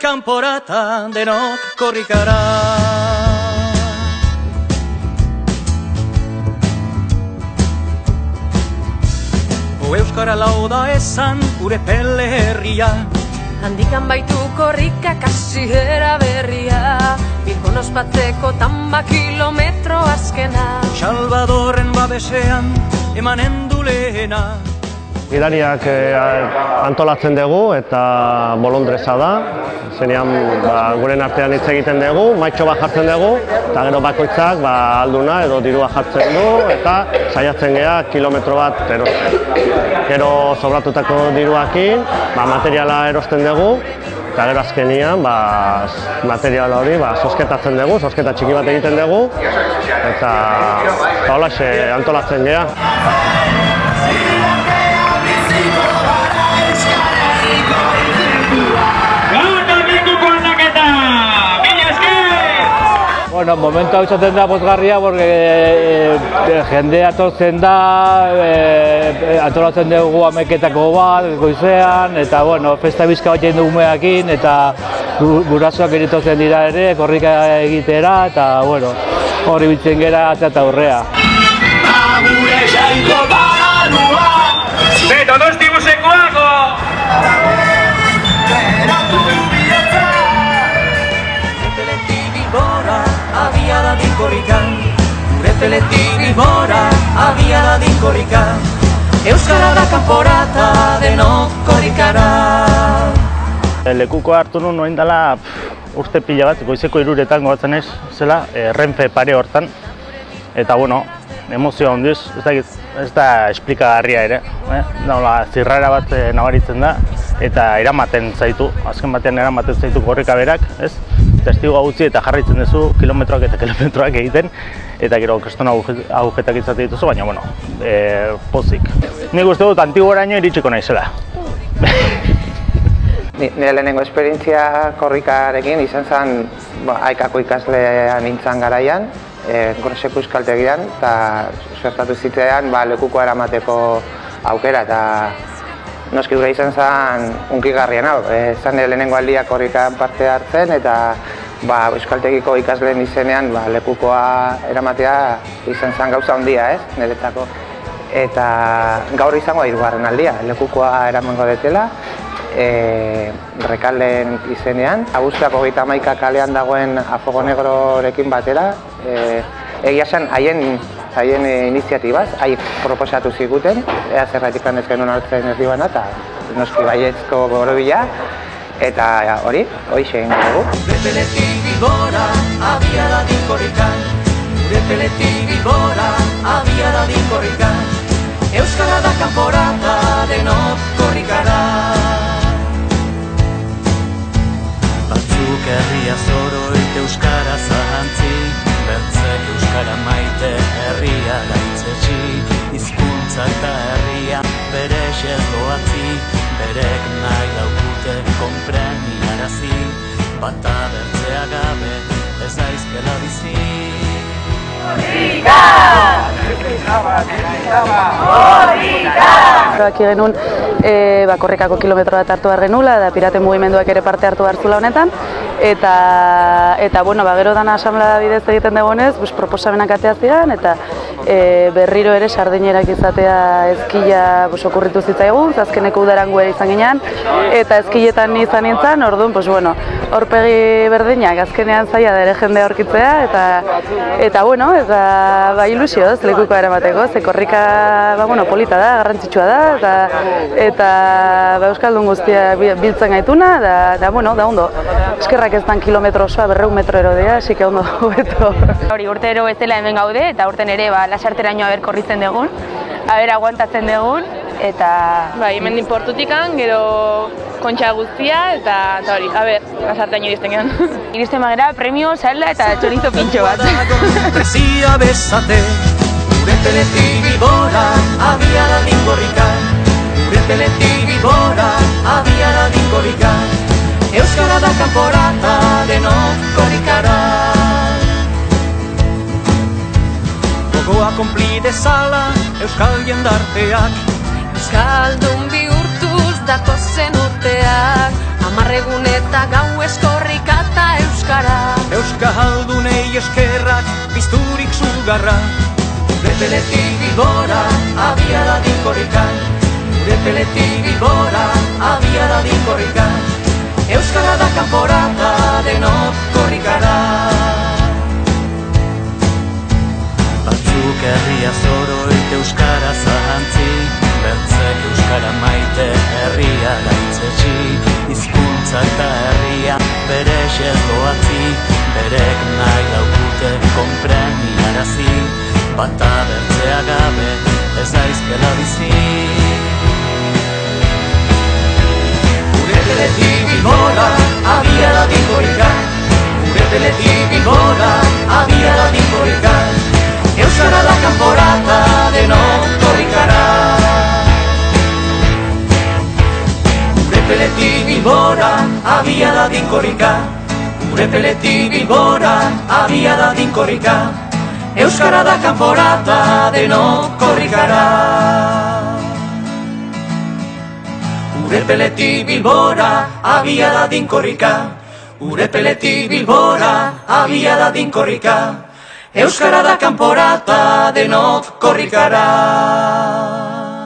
kanporata denok korrikara. Euskara lauda esan gure pele herria, handikan baitu korrika kasihera berria, Bilbon ospatzeko tamba kilometro azkena. Salvadorren babesean emanen du lehena. Gidariak antolatzen dugu eta bolondresa da. Zenean guren artean hitz egiten dugu, maitxo bat jartzen dugu, eta gero bakoitzak alduna edo dirua jartzen du, eta saiatzen gea kilometro bat erosten. Gero sobratutako diruakin materiala erosten dugu, eta gero azkenian materiala hori zozketatzen dugu, zozketa txiki bat egiten dugu, eta holaxe antolatzen gea. Bueno, momentu hau izaten da pozgarria, jendea atortzen da, antolatzen dugu ameketako bat, goizean, eta festa bizka bat egin dugu umeekin, eta gurasoak eritotzen dira ere, korrika egitera, eta hori biltzen gera eta aurrea. Beto, dosti busekoako! Abiada din korrikan, gure peletik Bilbora, abiada din korrikan, euskara da kanporata denok korrikara. Lekuko hartu nuen noin dela urte pila bat, goizeko 3:00 gogatzen ez zela, Renfe pare hortan, eta emozioa handiz, ez da esplikagarria ere, zirrara bat nabaritzen da, eta eramaten zaitu, azken batean eramaten zaitu korrika berak, testigoa utzi eta jarraitzen duzu kilometroak eta kilometroak egiten, eta gero kristona agujetak izatea dituzu, baina pozik. Nik uste dut Antiguaraino iritsiko naizela. Nire lehenengo esperientzia korrikarekin izan zen Aikako ikaslean nintzen garaian, Groseko euskaltegian, eta suertatu zitzean lekuko eramateko aukera, eta noski gure izan zen unkigarrien hau. Zan nire lehenengo aldiak korrikan parte hartzen, eta euskaltegiko ikasleen izenean lekukoa eramatea izan zen gauza handia, niretzako. Eta gaur izango da 3. aldia, lekukoa eramango detela, Rekalden izenean. Abuztuak 31 kalean dagoen Afogo Negrorekin batera, egia zen haien iniziatibaz, haik proposatu ziguten, ea zerratik ez genuen hartzen erdibana, eta noski baiezko borobila, eta horixe egin dugu. Gure peletik Bilbora, abiada din korrikan, gure peletik Bilbora, abiada din korrikan, euskara da kanporata denok korrikara. Batzuk herria zoroit euskara zahantzi, bertzek euskara maite herria gaitzetsi, hizkuntza eta herria bere xerloatzi, berek nahi daukute konpreniarazi, bata bertzea gabe ez daizkela bizi. Korrika! Erabaki genuen korrikako kilometro bat hartu behar genula, eta piraten mugimenduak ere parte hartu behar zula honetan. Eta gero dana asamblea bidez egiten dugunez, proposamenak atea ziren, eta berriro ere sardinerak izatea ezkila okurritu zitzaigun, azkeneko udaran guera izan ginean, eta ezkiletan izan nintzen, orduan, horpegi berdinak azkenean zaila da ere jendea aurkitzea, eta ilusioz lekuko eramateko, ze korrika polita da, garrantzitsua da, eta euskaldun guztia biltzen gaituna, da ondo. Eskerrak ez dan kilometro osoa, 200 metro erodea, así que ondo hobeto. Urtero ez dela hemen gaude, eta urten ere lasarteraino korritzen dugun, aguantatzen dugun, eta... Hemen din Portutikan, gero kontxa guztia, eta hori, lasarteraino iristen gehan. Iristen bagera, premio, salda eta txorizo pintxo bat. Prezia bezate, gure peletik Bilbora, abiada din korrikan, gure peletik Bilbora, abiada din korrikan, euskara da kanporata denok korrikara. Gogoa konpli dezala euskal jendarteak, Euskaldun bihurtuz datozen urteak, 10 egun eta gau ez korrika eta euskara. Euskaldunei eskerrak pizturik zugarra. Gure peletik Bilbora abiadadin korrikan. Gure peletik Bilbora abiadadin korrikan. Euskara da kanporata denok korrikara. Batzuk herria zoroit euskara zahantzi, beltzek euskara maite herria gaitzetsi, hizkuntza eta herria bere xerloatzi, berek nahi daukute konpreniarazi, bata bertzea gabe ez daizkela bizi. Gure peletik Bilbora abiadadin korrikan. Gure peletik Bilbora abiadadin korrikan. Euskara da kanporata denok korrikara. Gure peletik Bilbora abiadadin korrika. Gure peletik Bilbora abiadadin korrika. Euskara da kanporata denok korrikara. Gure peletik Bilbora abiadadin korrika. Gure peletik Bilbora abiadadin korrika. Euskara da kanporata denok korrikara.